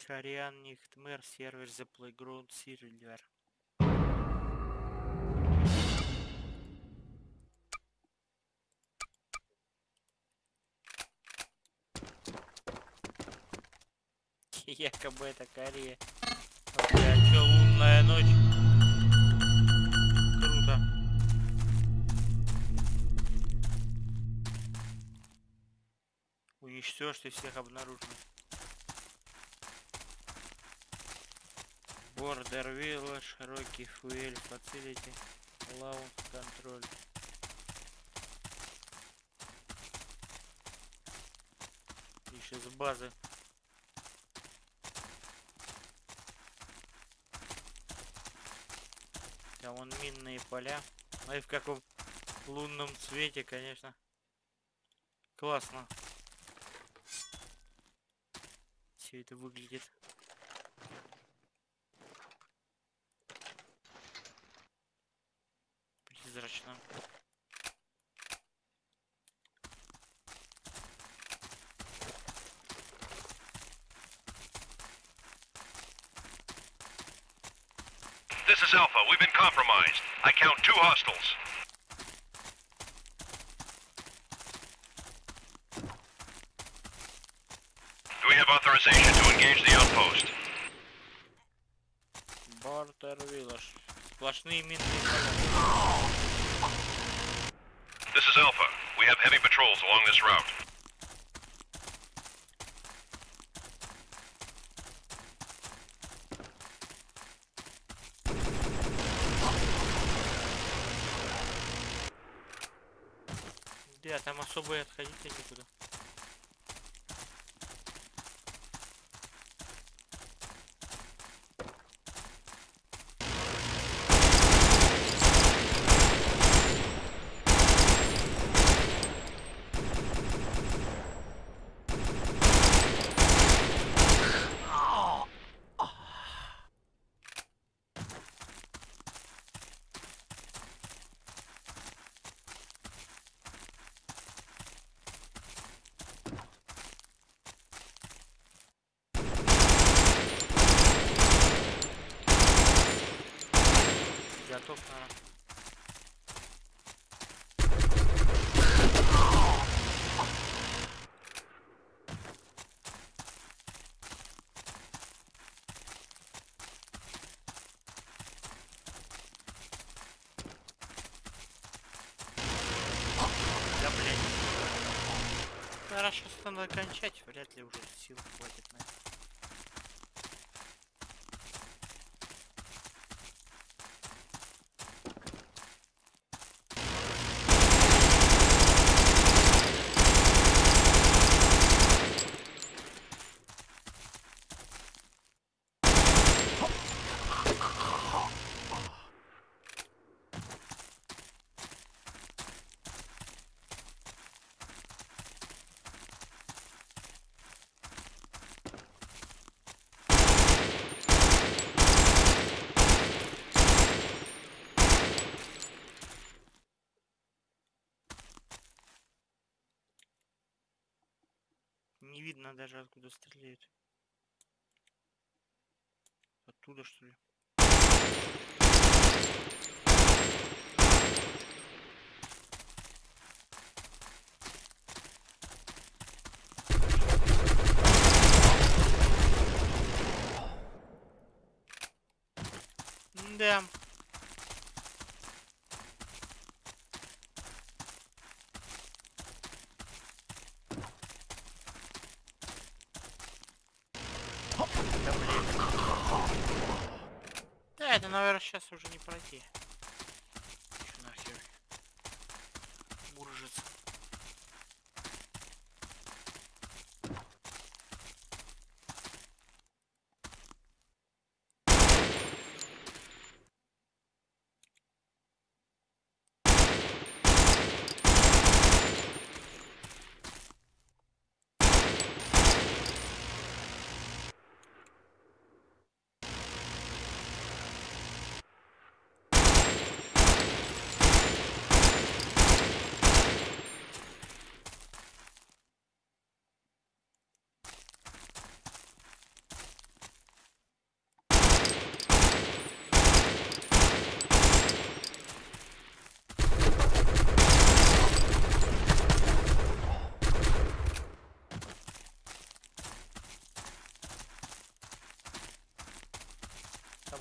Кориан Нихтмер, сервер The Playground Silver. Якобы это Корея. Бля, чё, лунная ночь? Круто. Уничтожьте всех обнаруженных. Border Village, Rocky Fuel Facility, Launch Control. Еще с базы. Там вон минные поля. Ну и в каком лунном цвете, конечно. Классно. Все это выглядит. Призрачно. This is Alpha. We've been compromised. I count 2 hostiles. Do we have authorization to engage the outpost? Border Village. Сплошные минные поля. This is Alpha. We have heavy patrols along this route. Да, там особо и отходить некуда. Готов, наверное. Да, блядь. Хорошо, что надо кончать, вряд ли уже сил хватит на это. Не видно даже, откуда стреляют. Оттуда, что ли? Да. Да, блин. Да, это, наверное, сейчас уже не пройти. Чё нахер? Буржится.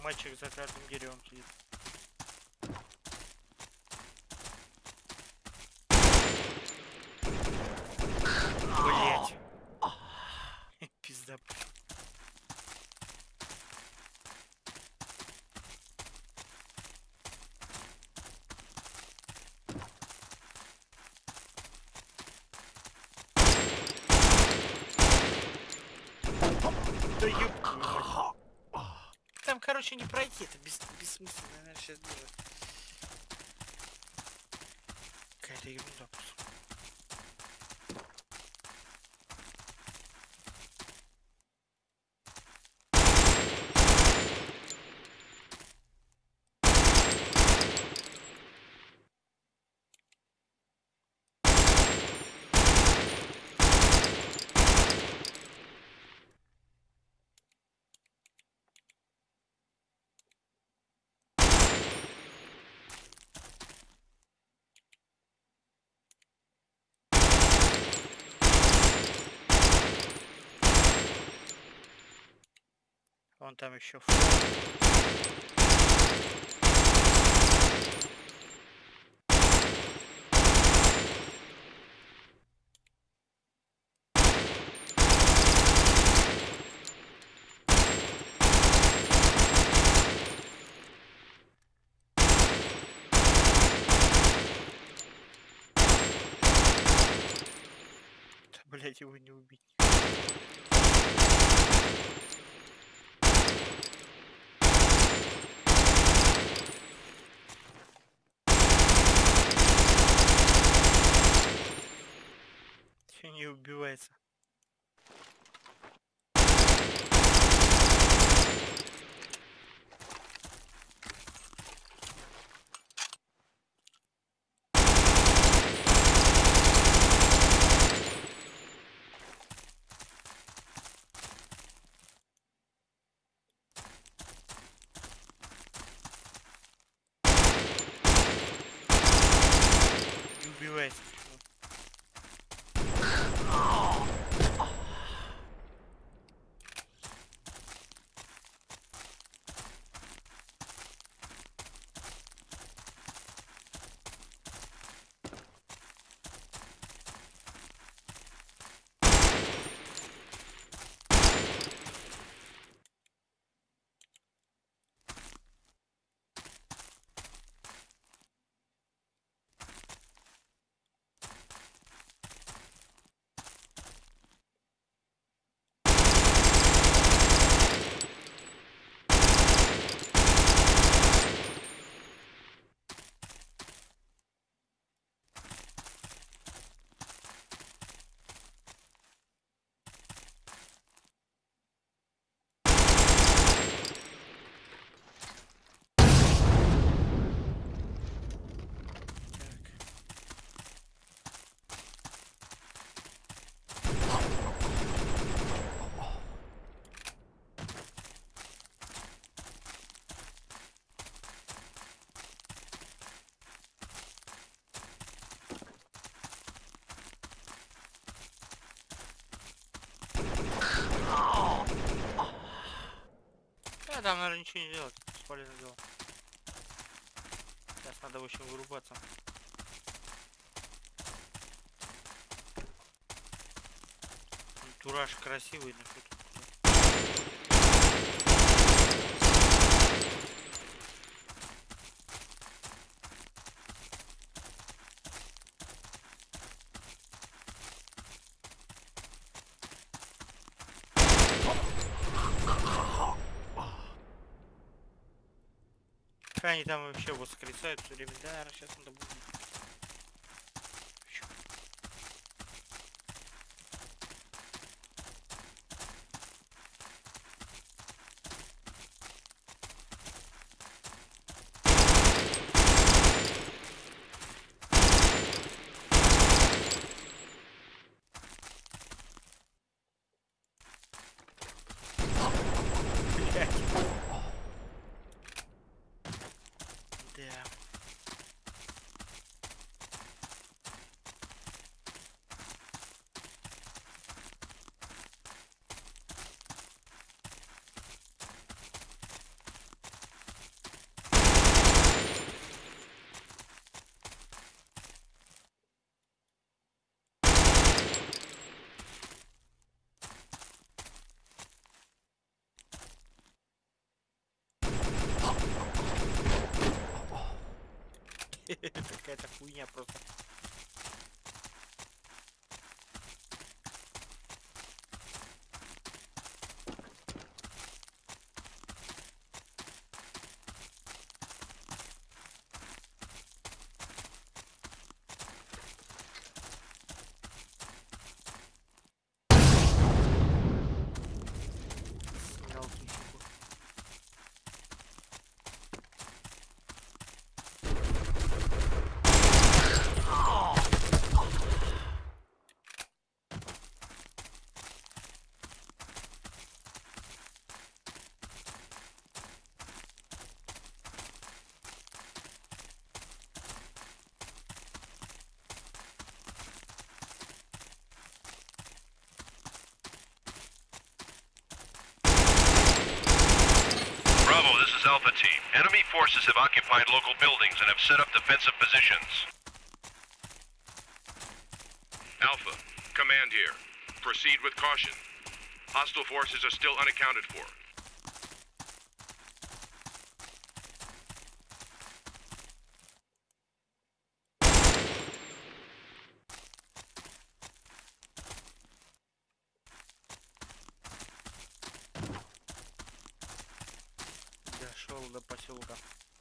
Мальчик за каждым деревом сидит. Блять. Пизда. Да ёб твою мать. Там, короче, не пройти, это бессмысленно, наверное, сейчас будет. Какая-то ерунда просто. Вон там еще. Да, блять, его не убить. Все не убивается. Не убивается. Там, наверное, ничего не делать. Бесполезно дело. Сейчас надо в общем вырубаться. Тураж красивый, но что-то. Они там вообще воскресают все время. Да, наверное, сейчас надо будет. какая-то хуйня просто. Мелкий щуку. Bravo, this is Alpha Team. Enemy forces have occupied local buildings and have set up defensive positions. Alpha, command here. Proceed with caution. Hostile forces are still unaccounted for. Дошел до поселка.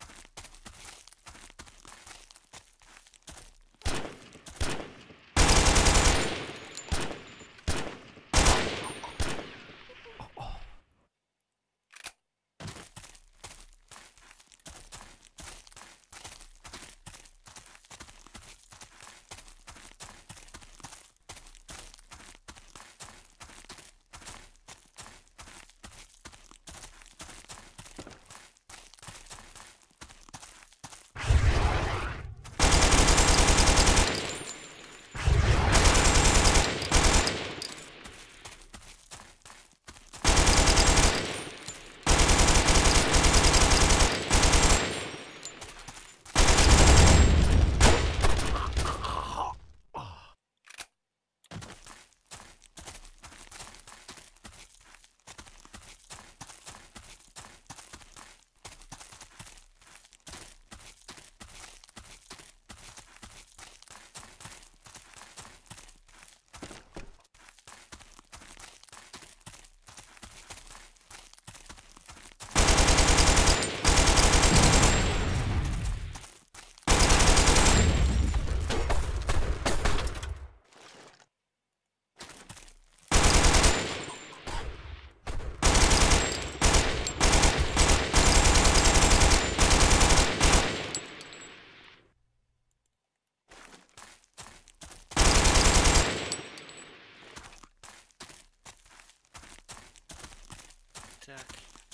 Так.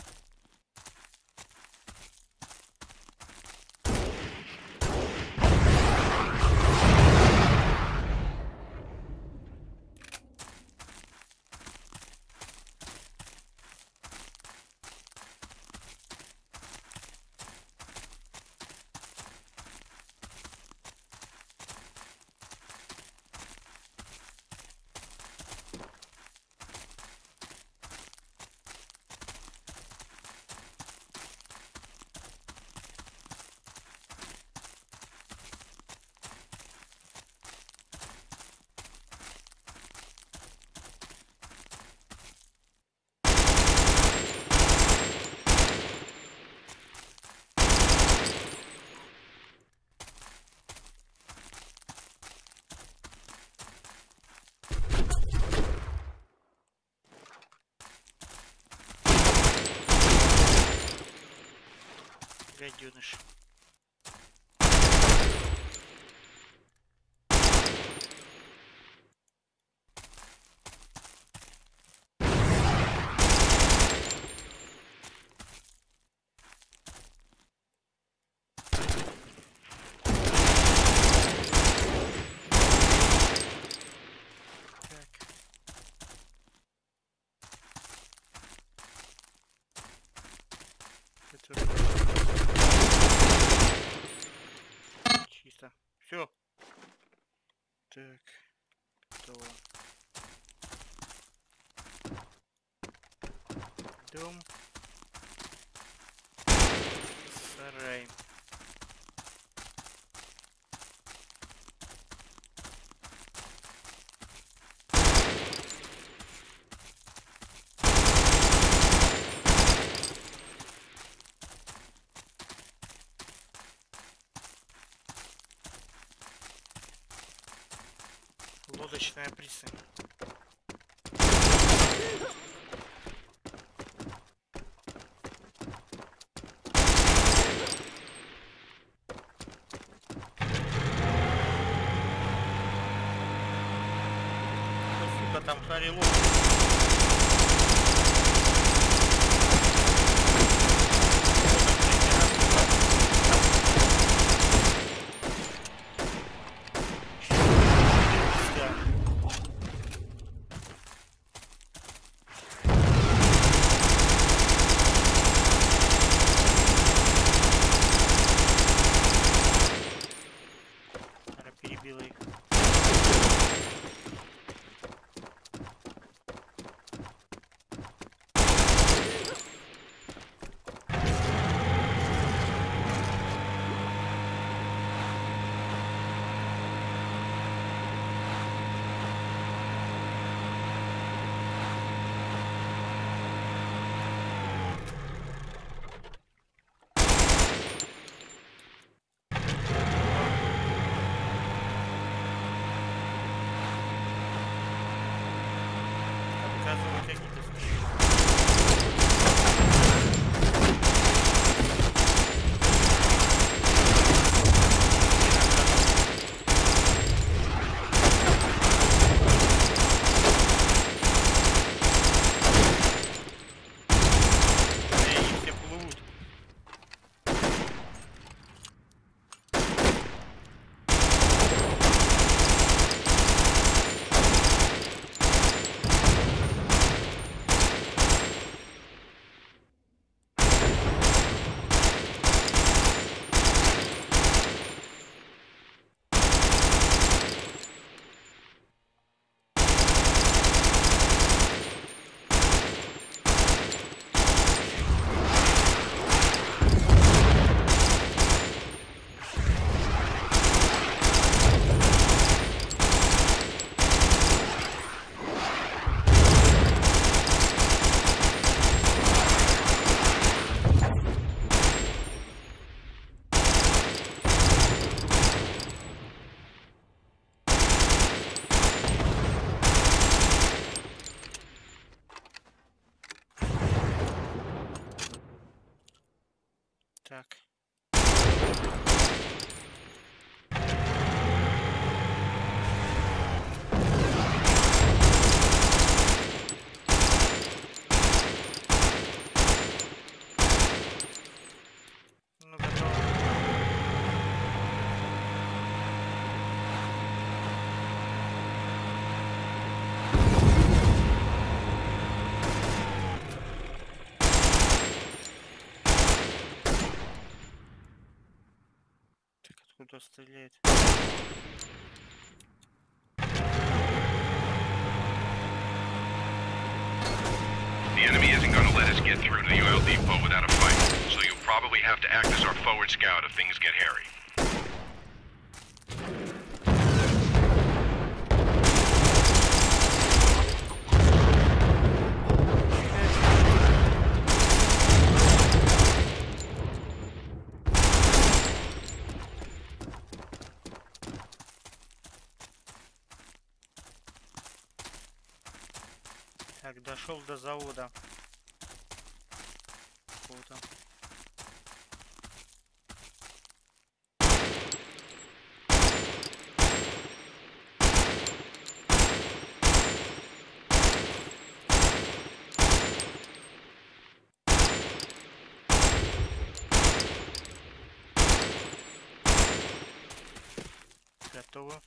Гаденыш. Чисто. Все. Так. Готово. Дом. Сарай. Лодочная пристань. Сука, там шарило. Перебила их. Показывай какие-то скрипы. Они все плывут. Так. Ну, готово. Так, откуда стреляет? The enemy isn't going to let us get through to the oil depot without a fight, so you'll probably have to act as our forward scout if things get hairy. Так, дошел до завода. Какого-то. Готово.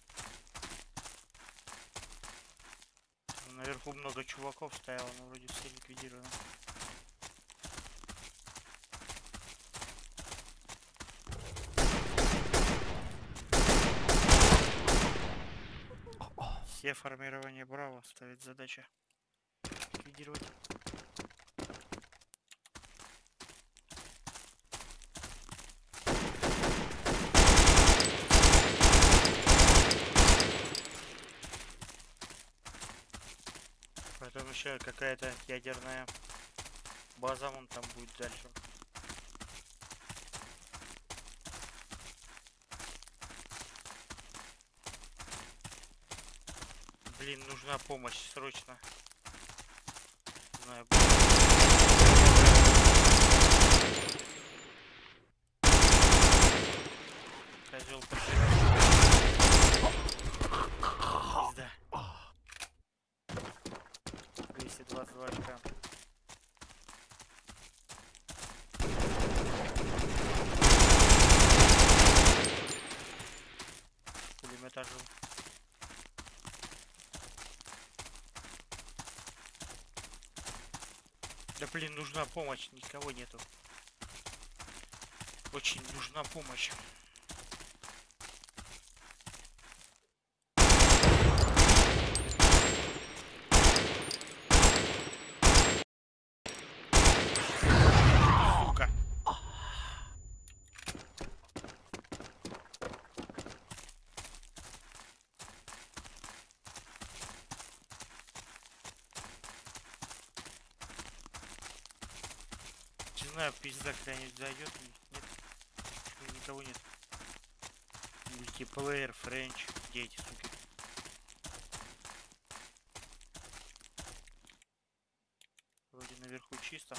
Наверху много чуваков стояло, но вроде все ликвидировано. Все формирование Браво ставит задача ликвидировать. Потом еще какая-то ядерная база вон там будет дальше. Блин, нужна помощь срочно. Не знаю. Козел пизда. 222 очка. Пулемета жил. Да блин, нужна помощь, никого нету. Очень нужна помощь. Сука. Не знаю, пизда когда-нибудь зайдет. Нет. Никого нет. Мультиплеер, френч. Где эти суки? Вроде наверху чисто.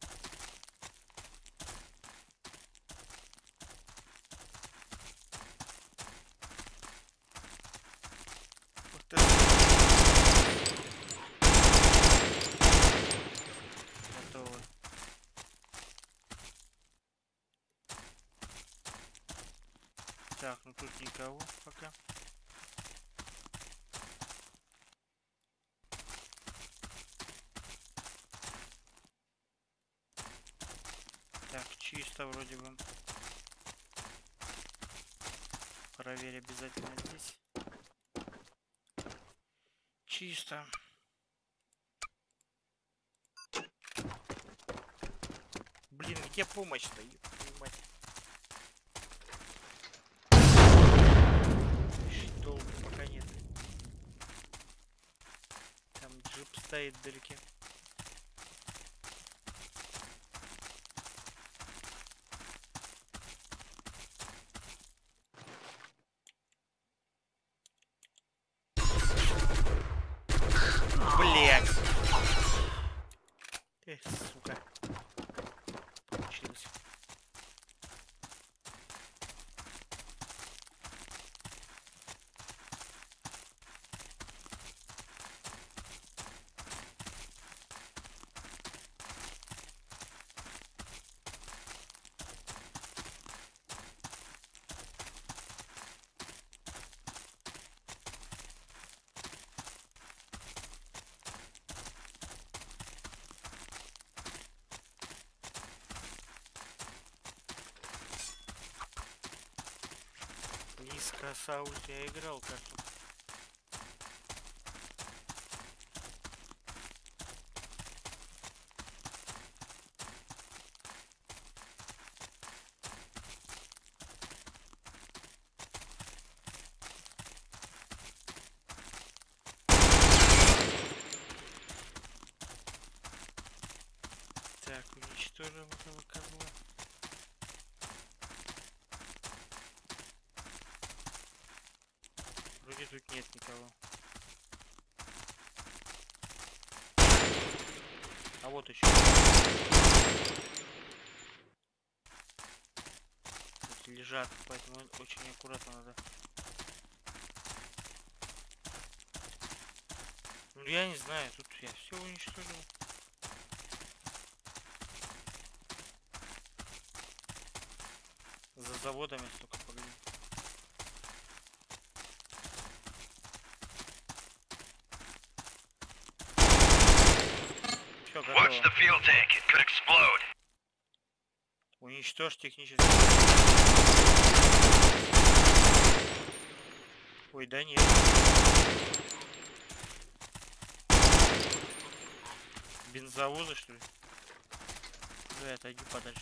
Вот это. Готово. Так, ну тут никого пока. Так, чисто вроде бы. Проверь обязательно здесь. Чисто. Блин, где помощь-то? Ёб мать. Долго пока нет. Там джип стоит вдалеке. Блять. Эх, сука. Получилось. Красавец, я играл карту. Так, уничтожим этого козла. Вроде тут нет никого. А вот еще. Тут лежат, поэтому очень аккуратно надо. Ну я не знаю, тут я все уничтожил. За заводами столько поглядим. Watch the fuel tank, it could explode. Уничтожь технически. Ой, да нет. Бензовозы, что ли? Да, отойди подальше.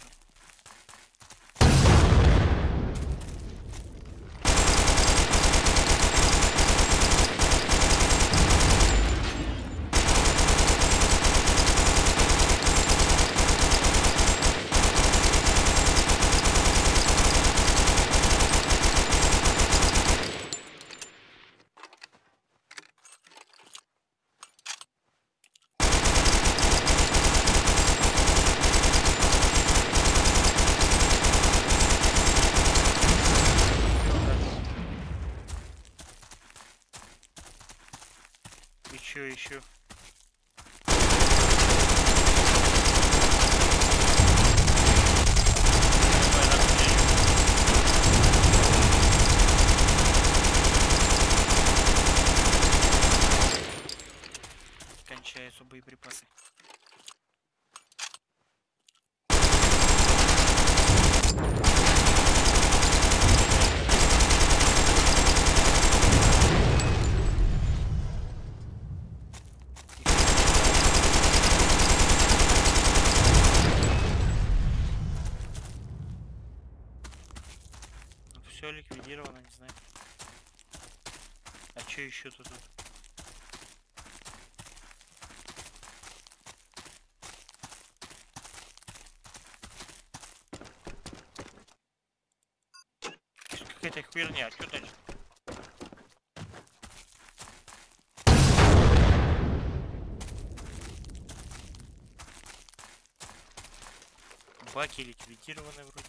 еще-то тут? Какая-то херня, что дальше? Баки ликвидированы вроде.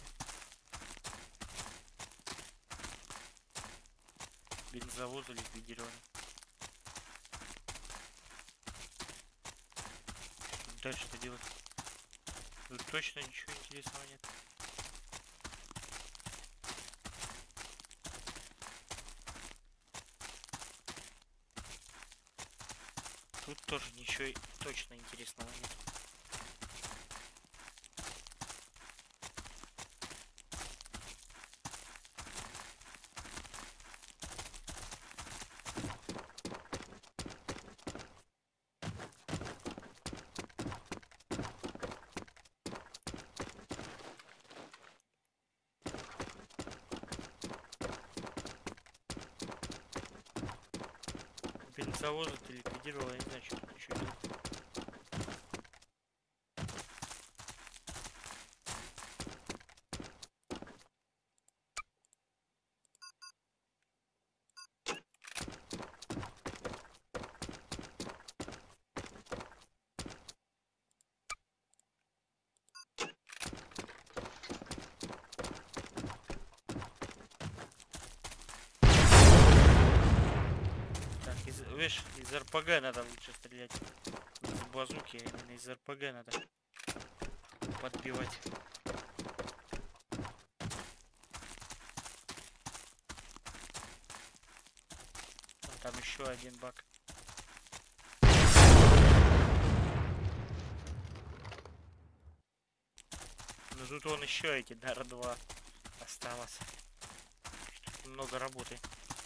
Бензовозы ликвидированы. Что дальше-то делать? Тут точно ничего интересного нет. Тут тоже ничего точно интересного нет. Бензовозы ты ликвидировал, я не знаю, что тут еще делать. Видишь, из РПГ надо лучше стрелять. Из базуки, а именно из РПГ надо подбивать. Вон там еще один бак. Ну тут вон еще эти ДАР-2 осталось. Что-то много работы.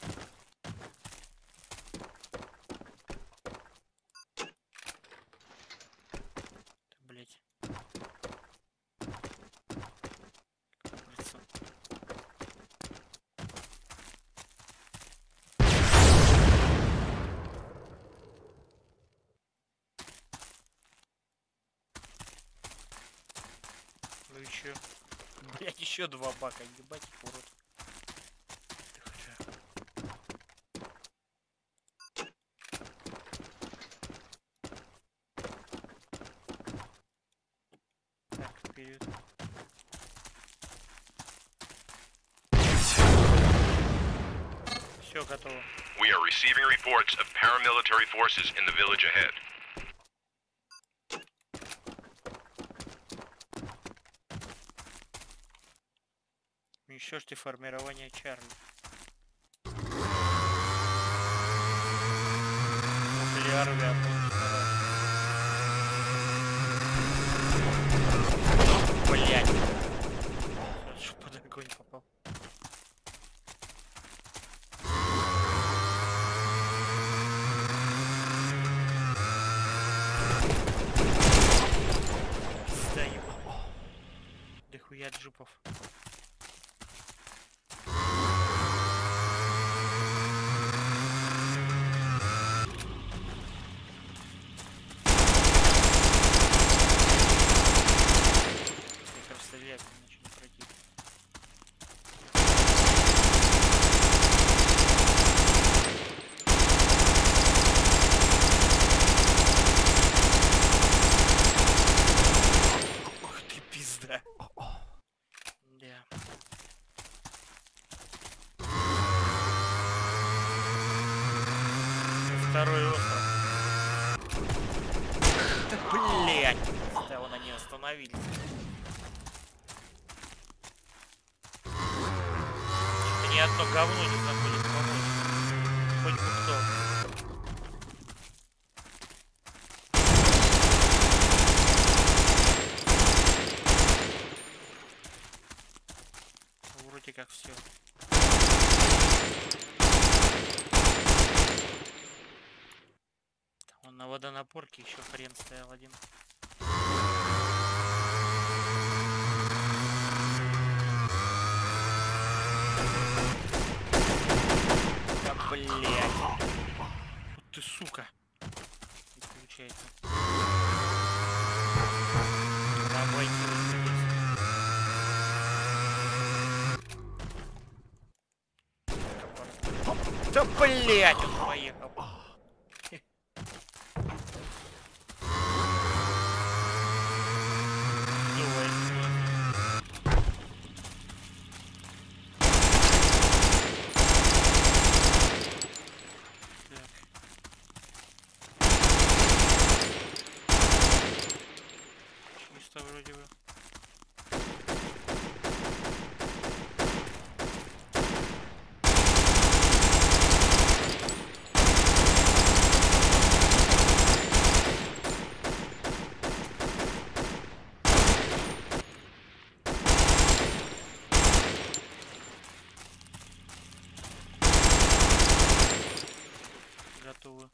Ну еще. Блять, еще два бака, ебать их в рот. Так, вперед. Все готово. We are receiving reports of paramilitary forces in the village ahead. Уничтожьте формирование Чарли. Нуклеар блять. Хорошо, под огонь попал. Да ебаный. Дохуя джипов. Второй остров. Да блять! Да, вон они остановились. Что-то ни одно говно не заходит помочь. Хоть бы кто. Вроде как все. Он на водонапорке еще хрен стоял один. Да блять. Да блять, он поехал. Чисто вроде бы. Готовы.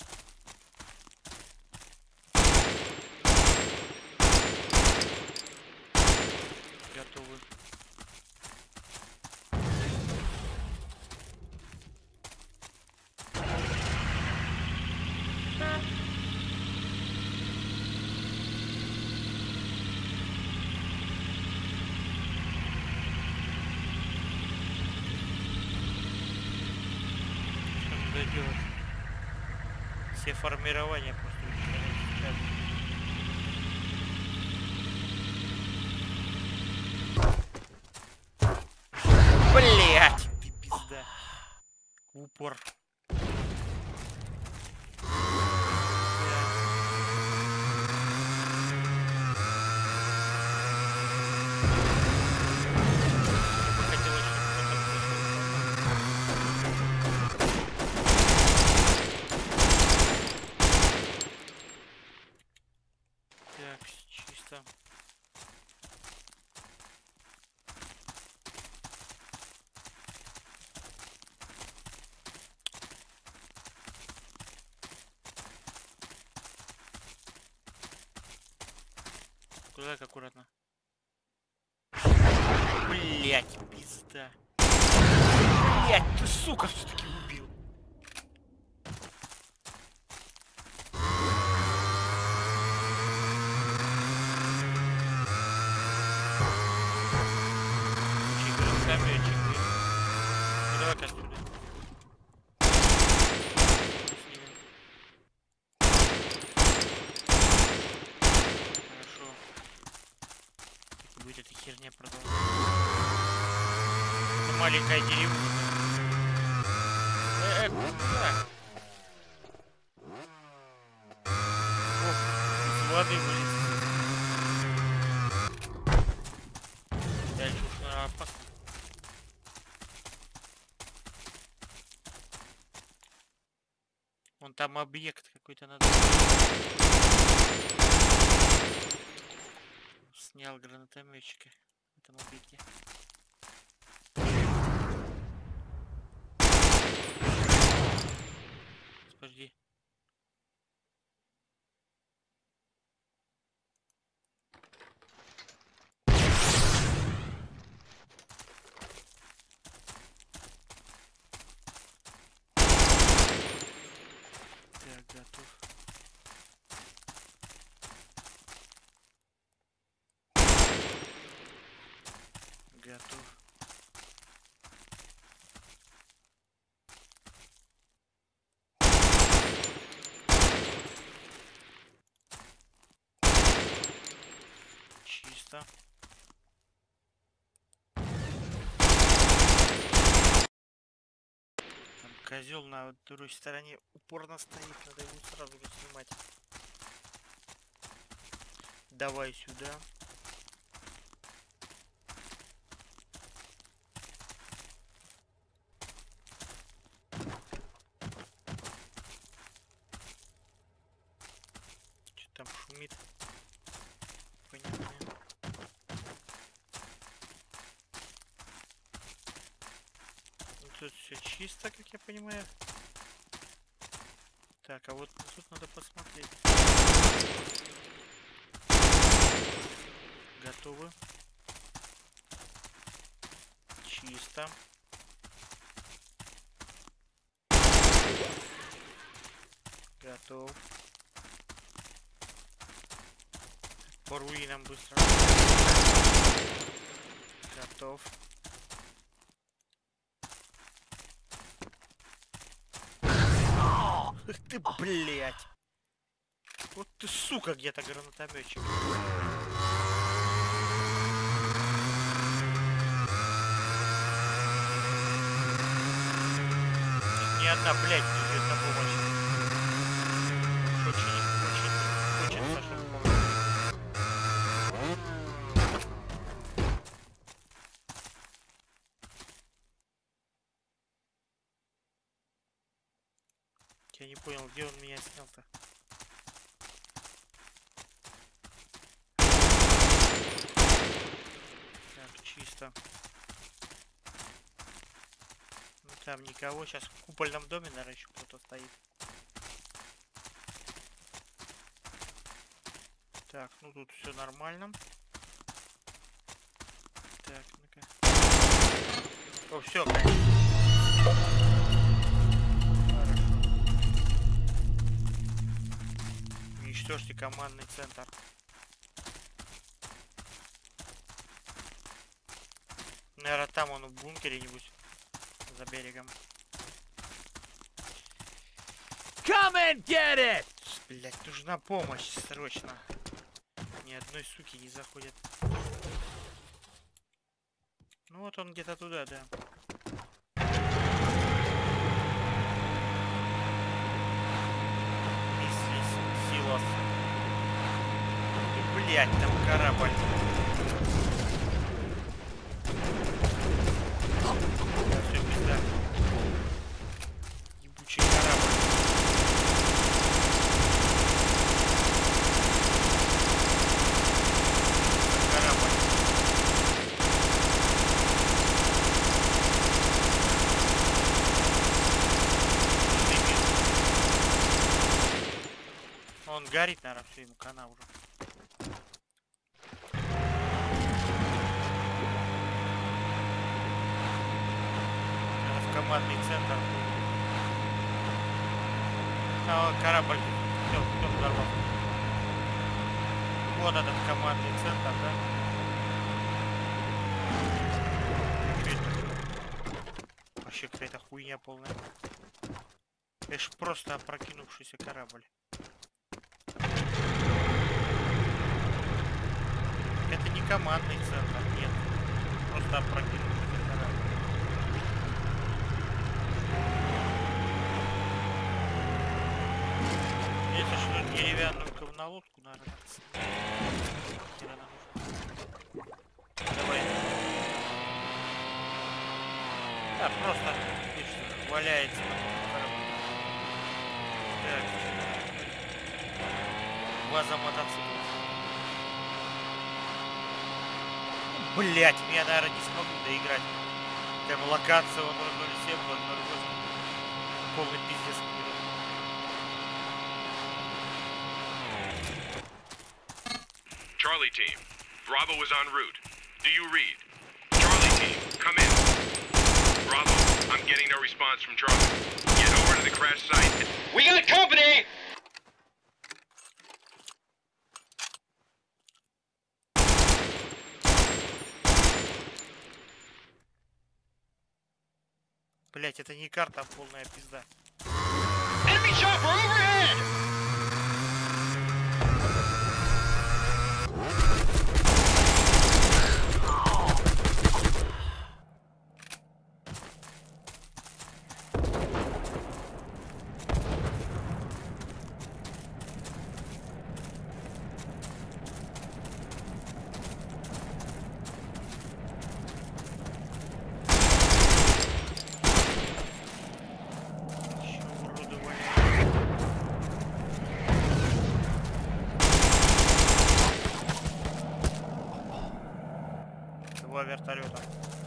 Готовы. Что надо делать? Все формирования просто уничтожать. Блять, пизда. Упор. Так, чисто. Куда так аккуратно? Блять, пизда. Блять, ты сука все-таки убил. Ну давай-ка отсюда. Снимем. Хорошо. Так и будет эта херня продолжаться. Это маленькая деревня. Куда? О, из воды вылез. Дальше уж опасно. Вон там объект какой-то надо. Снял гранатометчика в этом объекте. Подожди. Так, готов. Готов. Чисто. Там козел на другой стороне упорно стоит, надо его сразу же снимать. Давай сюда. Что там шумит? Понятно. Ну, тут все чисто, как я понимаю. Так, а вот тут надо посмотреть. Готовы. Чисто. Готов. По руинам быстро. Готов. Эх ты, блядь. Вот ты, сука, где-то гранатометчик. Ни одна, блядь, не идет на помощь. Очень хочется, чтобы помогли. Я не понял, где он меня снял-то. Так, чисто. Ну там никого. Сейчас в купольном доме, наверное, еще кто-то стоит. Так, ну тут все нормально. Так, ну-ка. О, все, конечно. Уничтожьте командный центр. Наверное, там он в бункере нибудь за берегом. Come and get it! Блять, нужна помощь срочно. Ни одной суки не заходит. Ну вот он где-то туда, да. Силос. Блять, там корабль. Все, пизда. Ебучий корабль. Он горит, наверное, все, ему хана уже. Надо в командный центр. А, корабль. Все взорвал. Вот этот командный центр, да? Что это? Вообще какая-то хуйня полная. Это ж просто опрокинувшийся корабль. Это не командный центр, нет. Просто опрокинувшийся корабль. Если что, деревянную говнолодку, наверное, давай. Да, просто видишь, валяется на корабле. Так. База мотоциклов. Блять, я, наверное, не смогу доиграть. Там локация вот 007, 008. Полный пиздец. Charlie team, Bravo is en route. Do you read? Charlie team, come in. Bravo, I'm getting no response from Charlie. Get over to the crash site. We got company! Блять, это не карта, а полная пизда. Enemy chopper overhead! Два вертолета.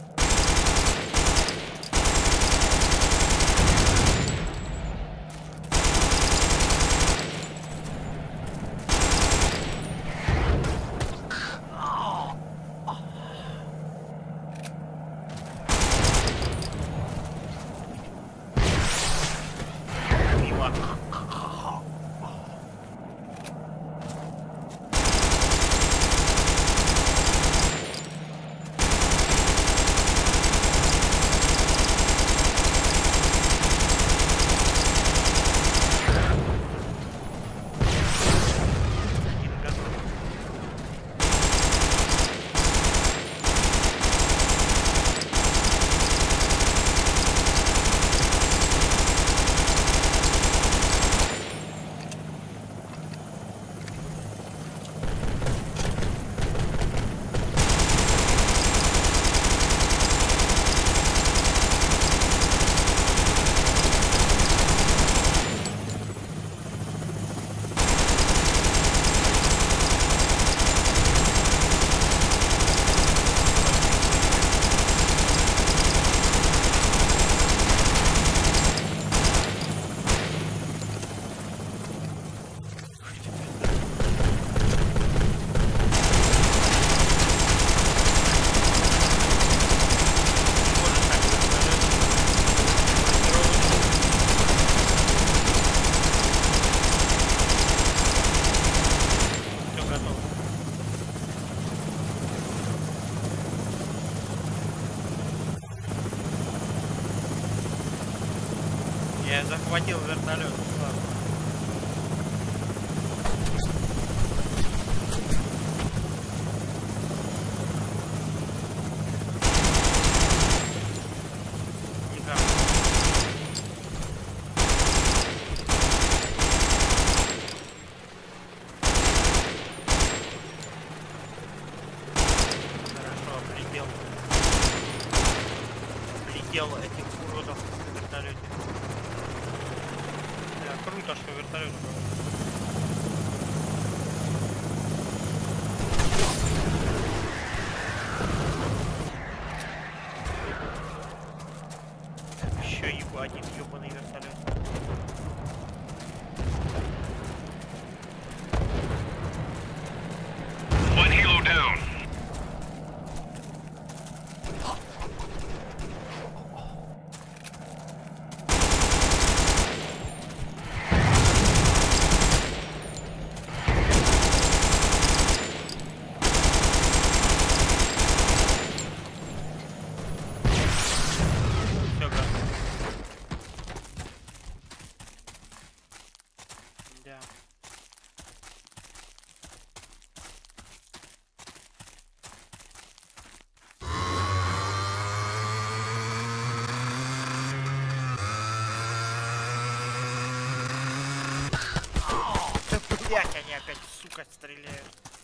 Мимо. я захватил вертолет. Ладно. Этих уродов в вертолете. Да, круто, что вертолет был. Еще один ебаный вертолет. One helo down. Блять, они опять, сука, стреляют.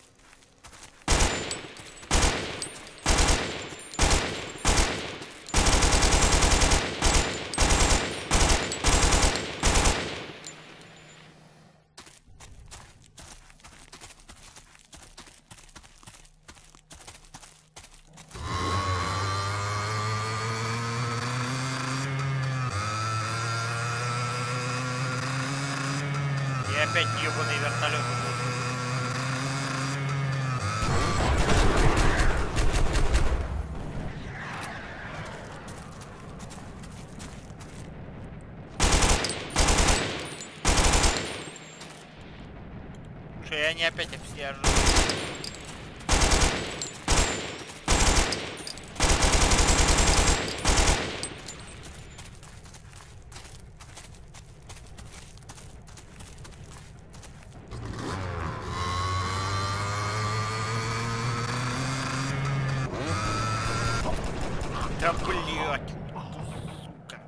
И опять ебаный вертолет. Слушай, они опять обсъезжают. Да блять, сука.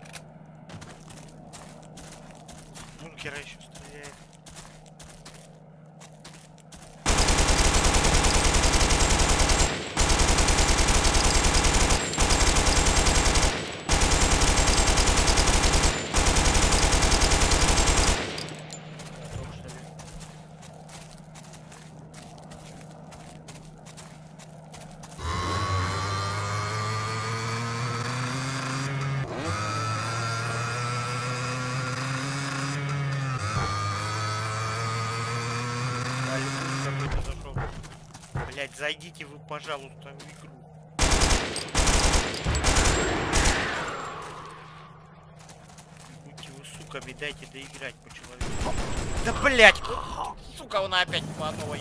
С бункера еще стреляет. Блять, зайдите вы, пожалуйста, в игру. Будьте вы суками, дайте доиграть по-человеку. Да блять! Сука, он опять по новой.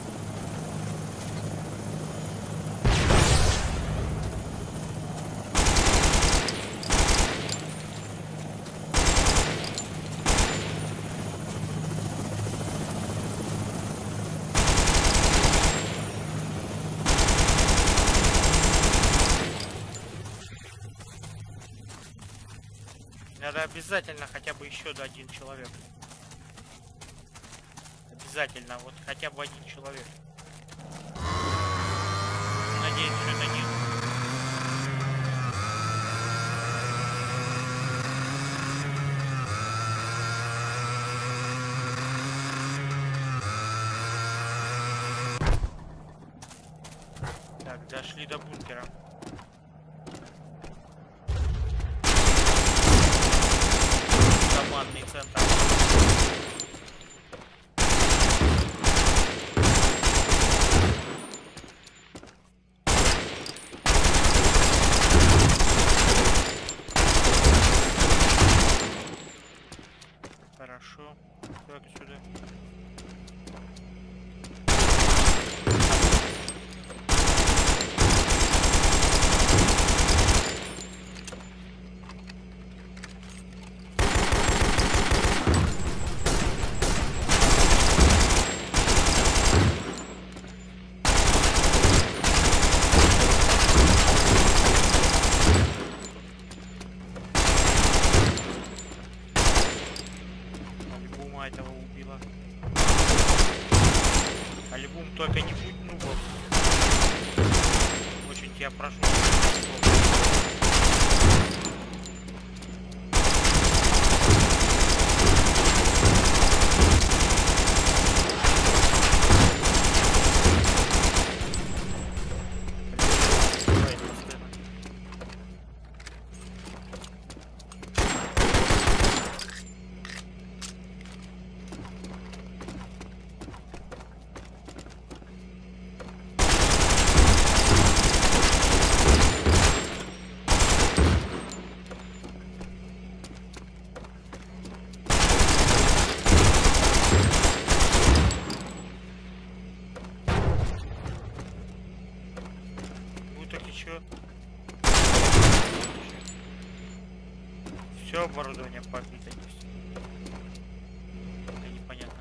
Надо обязательно хотя бы еще один человек. Обязательно, вот хотя бы один человек. Надеюсь, что это нет. Так, дошли до бункера. Командный центр. Хорошо. Так, сюда. тебя прошу. Все оборудование побито, не все. Это непонятно.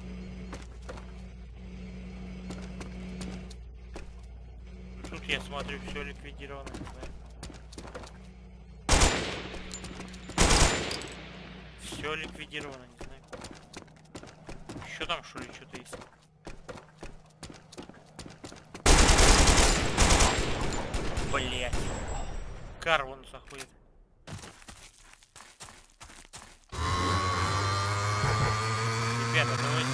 Тут я смотрю, все ликвидировано, не знаю. Все ликвидировано, не знаю. Еще там что ли что-то есть? Блять. Кар вон заходит. Ребята, давайте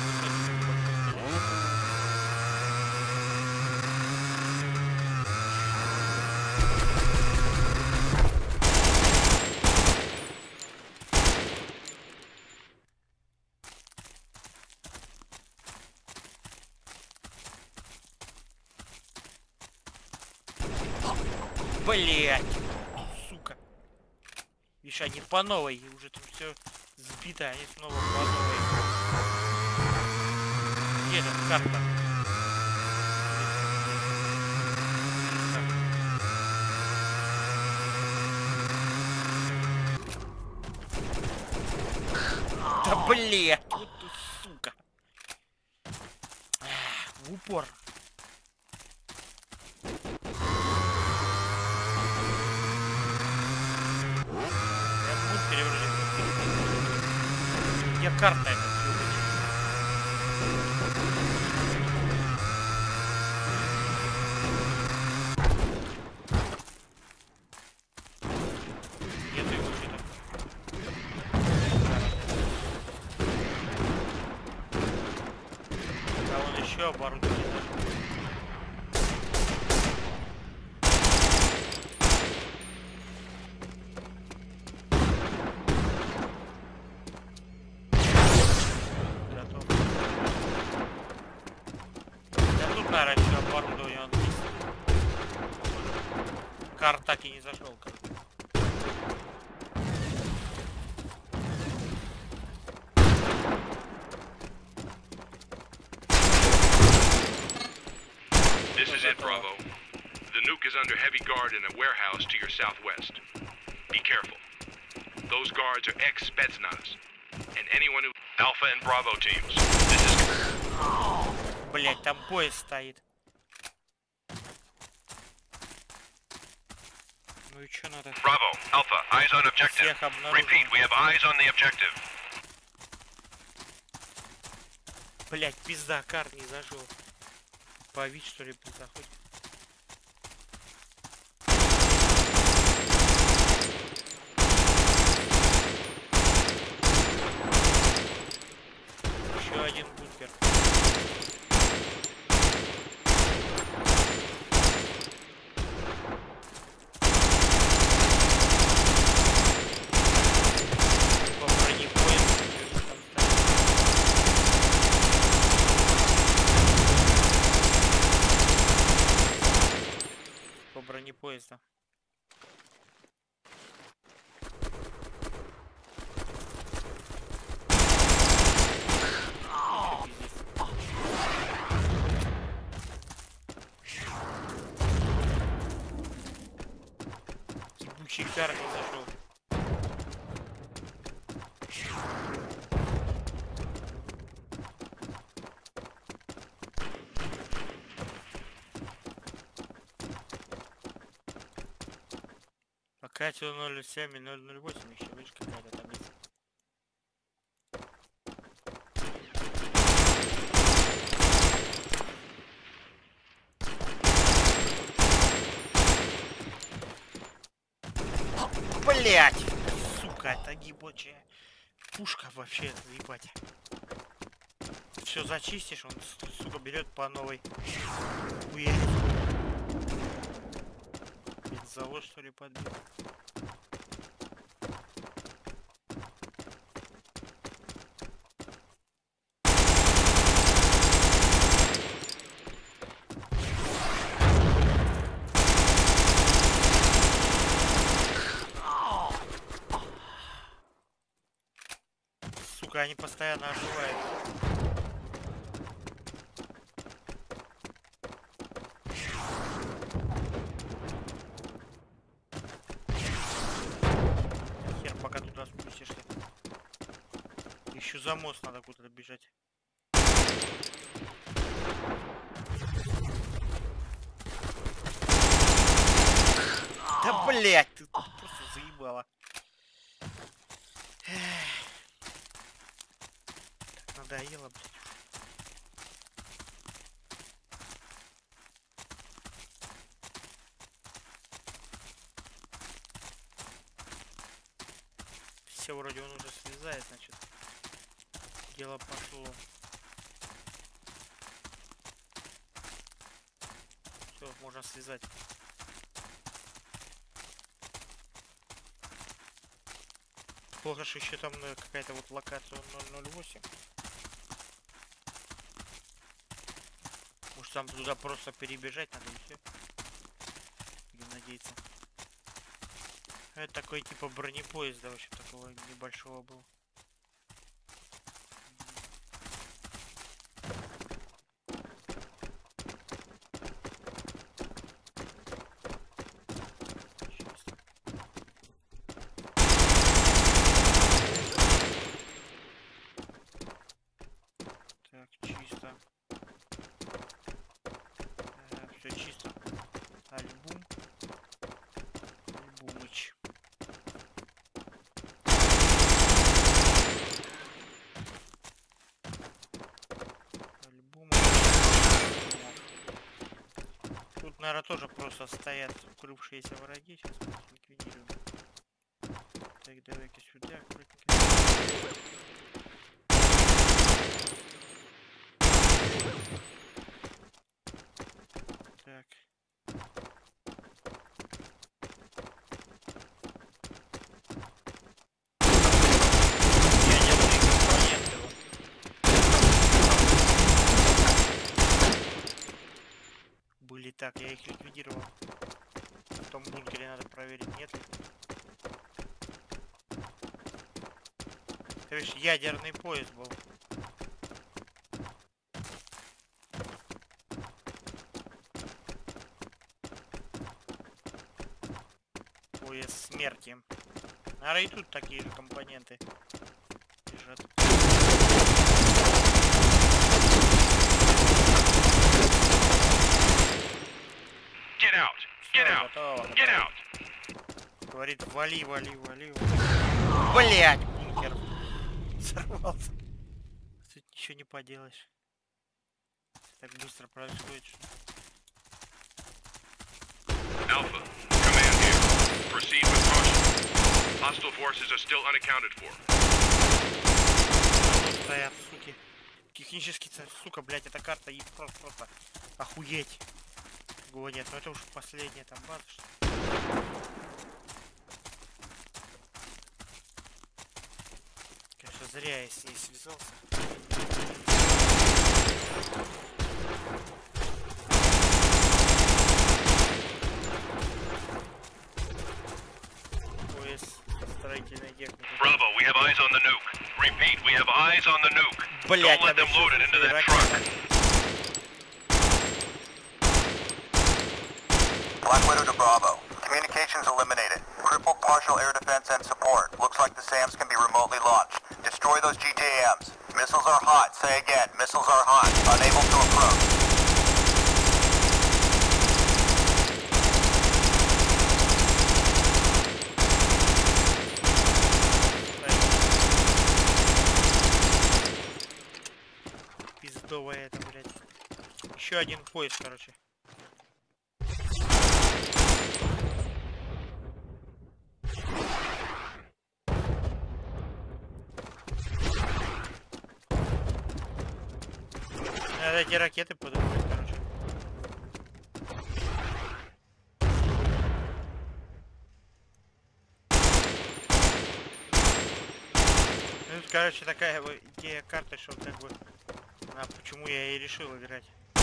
блять, сука. Видишь, они по новой, и уже там все сбито, они снова по новой. Где там карта? Да блять, вот ты, сука. В упор. Где карта эта? Где ты его что-то? А он еще оборудование. Кар так и не зашел. This is it, Bravo. The nuke is under heavy guard in a warehouse to your southwest. Be careful. Those guards are ex-Spetsnaz. And anyone who... Alpha and Bravo teams. This is... Блять, там поезд стоит. Ну и чё надо? Bravo, Alpha, eyes on objective. Repeat, we have eyes on the objective. Блять, пизда, кар не зашел. По вид, что ли, заходит. Еще один бункер. Поезда. Ебучий кар не зашел. Катил 0,7 и 0,08 еще, видишь, какая-то там есть. Блять! Сука, это ебучая пушка вообще, ебать. Все зачистишь, он, сука, берет по новой. Уедет. Бензовоз, что ли, подбил? Сука, они постоянно оживают. Хер, пока туда спустишься. Еще за мост надо куда-то бежать. Да блять, ты просто заебала. Надоело, блядь. Все, вроде он уже слезает, значит. Дело пошло. Все, можно слезать. Плохо, что еще там какая-то вот локация 008. Может там туда просто перебежать надо и все. Будем надеяться. Это такой типа бронепоезда, в общем, такого небольшого был. Так, чисто. Все чисто. Альбум. Альбумыч. Альбум. Тут, наверное, тоже просто стоят укрывшиеся враги. Сейчас мы их ликвидируем. Так, давай-ка сюда, аккуратненько. Так. Ядерные компоненты. Вот. Были так, я их ликвидировал. В том бункере надо проверить, нет ли. То есть ядерный поезд был. Поезд смерти. Наверное, и тут такие же компоненты лежат. Get out! Get out! Готово, Get готово. out! Говорит, вали, вали, вали, вали. Блять, бункер сорвался. Тут ничего не поделаешь. Так быстро происходит. Alpha, command here. Proceed with caution. Hostile forces are still unaccounted for. Стоят, суки. Технический царь, сука, блять, эта карта и просто охуеть. Другого нет, но это уже последняя там база, что ли. Конечно, зря я с ней связался. Поезд строительной техники. Bravo, we have eyes on the nuke. Repeat, we have eyes on the nuke. Блять, Don't let them надо load it into that еще truck. Black Widow to Bravo. Communications eliminated. Crippled partial air defense and support. Looks like the SAMs can be remotely launched. Destroy those GTAMs. Missiles are hot. Say again, missiles are hot. Unable to approach. Пиздовая это, блядь. Еще один поезд, короче. Надо эти ракеты подумать, короче. Ну, короче, такая вот идея карты, что как бы... почему я и решил играть.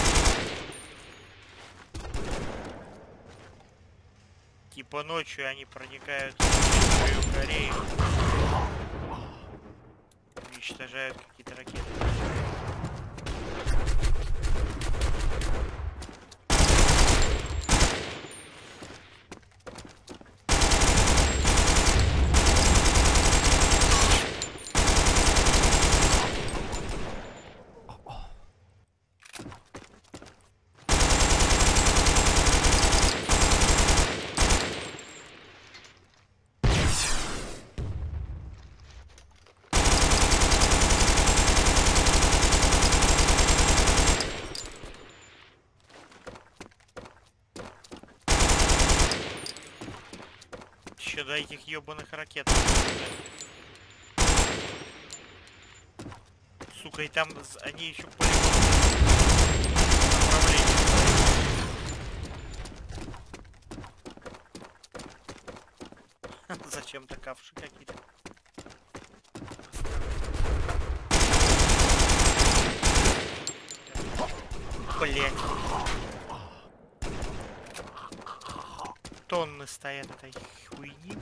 Типа ночью они проникают в территорию Кореи. Уничтожают какие-то ракеты. Еще до этих ебаных ракет. Сука, и там они еще направление. Зачем-то кавши какие-то. Блять. Тонны стоят этой хуйни.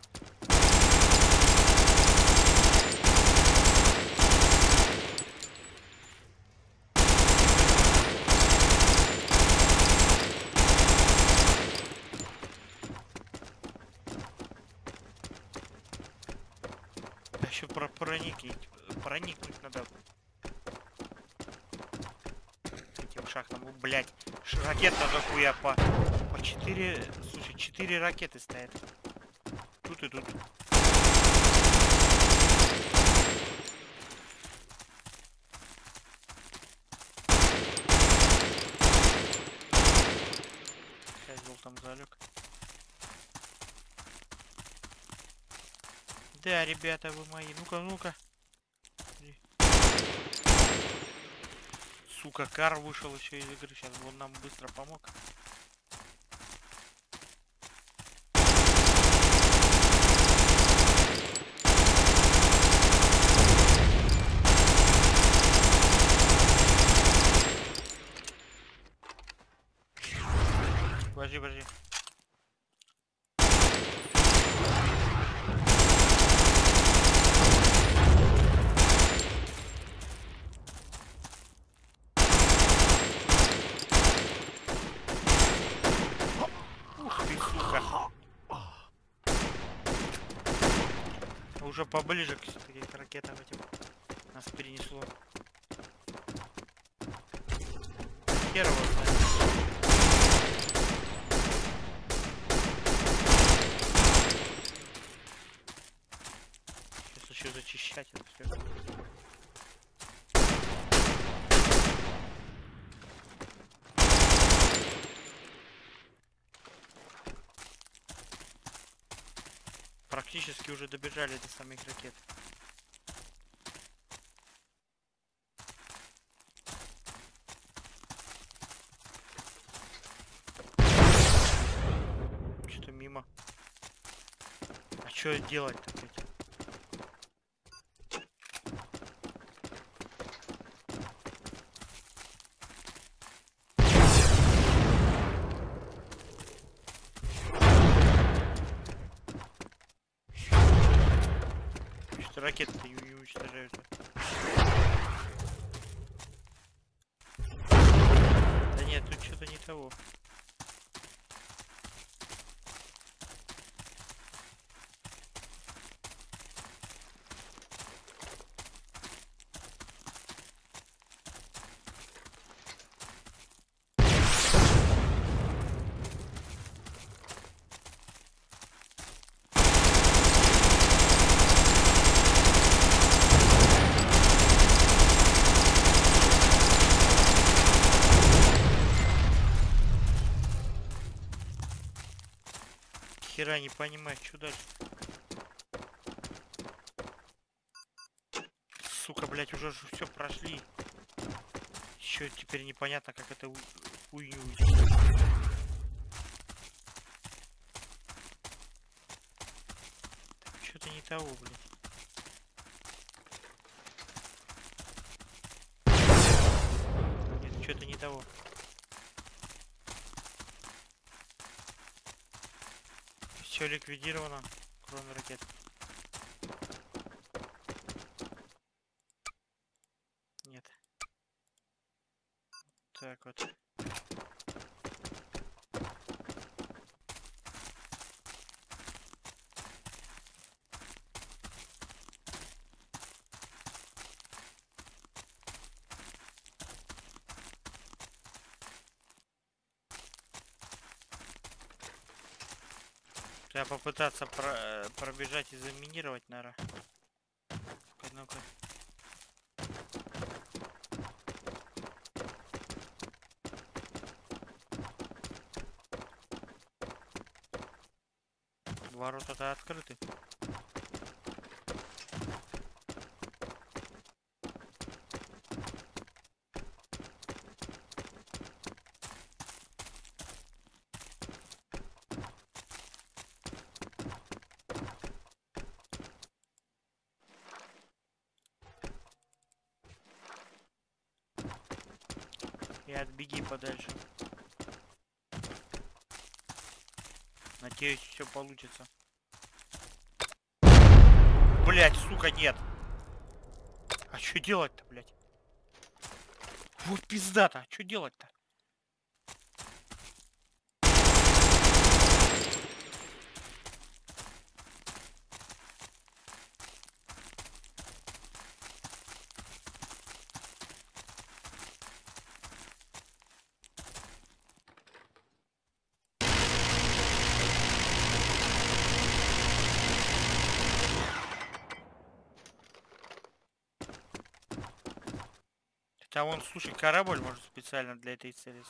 А еще проникнуть надо. Этим шахтам, блять. Ракет надо хуя по 4, слушай, 4 ракеты стоят. Тут и тут. Козел там залег. Да, ребята, вы мои. Ну-ка, ну-ка. Сука, Кар вышел еще из игры. Сейчас он нам быстро помог. Подожди, подожди. Ух ты, сука. Уже поближе к ракетам этим нас перенесло. Хер его знает. Еще зачищать это все. Практически уже добежали до самих ракет. Что-то мимо. А что делать-то, блядь? Ракеты-то не уничтожают. Да нет, тут что-то не того. Хера не понимаю, что дальше. Сука, блять, уже все прошли. Еще Еще теперь непонятно, как это хуйню. Что-то не того, блядь. Нет, что-то не того. Все ликвидировано, кроме ракет. Нет. Так вот. Треба попытаться пробежать и заминировать, наверное. Ну-ка. Ворота-то открыты. И отбеги подальше. Надеюсь, все получится. Блять, сука, нет. А что делать-то, блять? Вот пизда-то, а что делать-то? А вон, слушай, корабль может специально для этой цели.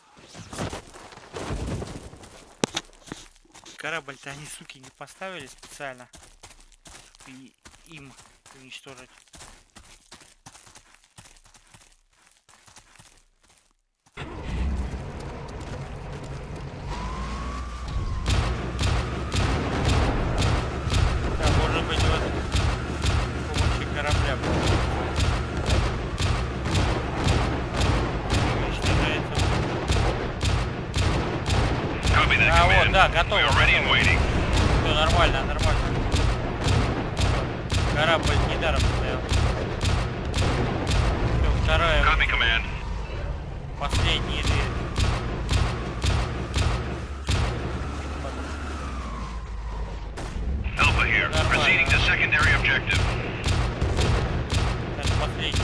Корабль-то они, суки, не поставили специально. И им уничтожить. Да, может быть, вот с помощью корабля. А вот, да, готово. Все нормально, нормально. Корабль недаром стоял. Все, вторая. Последние две. Alpha here. Proceeding to secondary objective. Так, последний.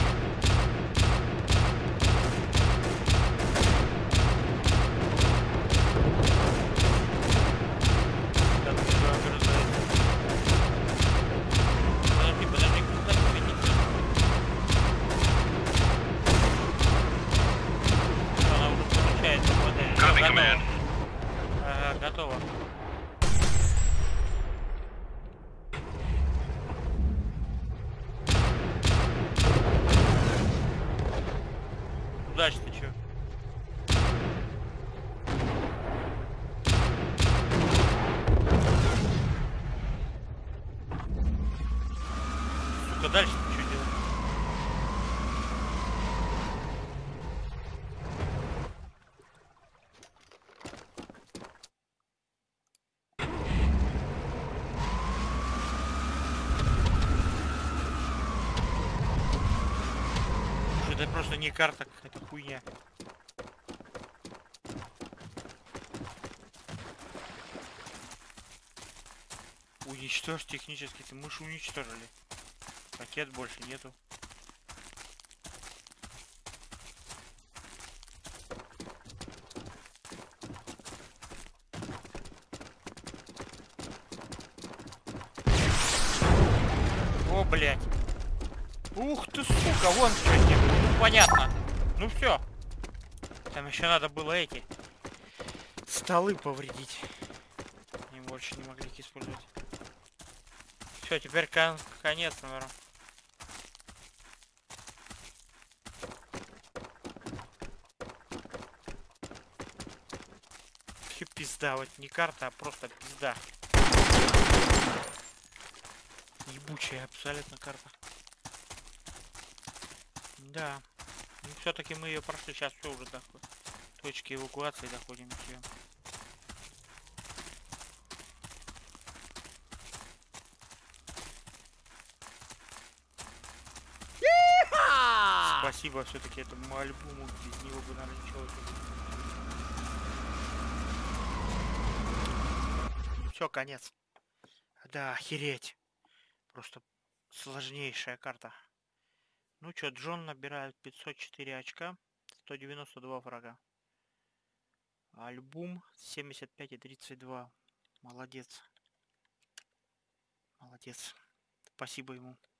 Готово. Удачи, ты чё? Сука, дальше ты чё делаешь? Это просто не карта, какая-то хуйня. Уничтожь технически. Мы же уничтожили. Ракет больше нету. О, блядь. Ух ты, сука, вон что тебе. Ну, понятно. Ну все. Там еще надо было эти столы повредить. Они больше не могли их использовать. Все, теперь конец, наверное. пизда. Вот не карта, а просто пизда. Ебучая абсолютно карта. Да. Ну, все-таки мы ее прошли. Сейчас все уже до точки эвакуации доходим. Все. Спасибо все-таки этому альбому. Без него бы, наверное, ничего. Все, конец. Да, охереть. Просто сложнейшая карта. Ну что, Джон набирает 504 очка, 192 врага. Альбум 75 и 32. Молодец. Молодец. Спасибо ему.